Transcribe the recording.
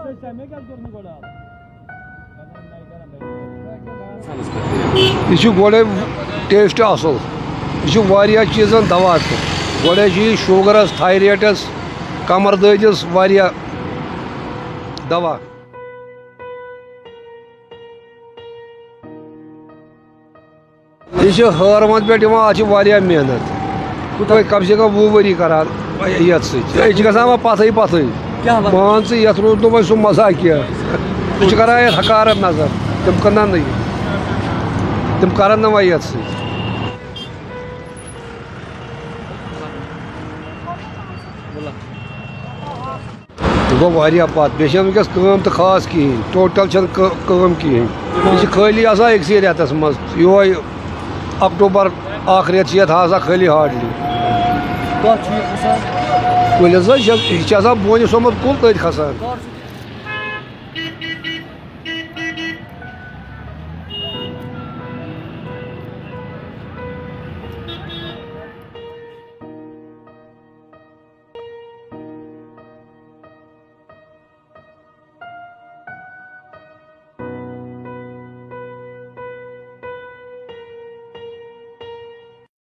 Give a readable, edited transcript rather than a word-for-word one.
यह गोड़े टेस्ट असल यह चीज़न दवा गोड़े शुगरस थायराइडस कमर ददस दवा यह हरवंद पे मेहनत कम से कम 20 वरी करान ये गसान पथई पथई मान ये रूद नुम सह मजा क्या करान ये हकारत नजर तम कनान तम करान ना ये गो पत बे वनकस तो खास कहें टोटल कहें यह खाली अक्स रेतस मज यो अक्टूबर रेत खाली हार्डली कुलिस बोन सोमुत कुल तथ खसान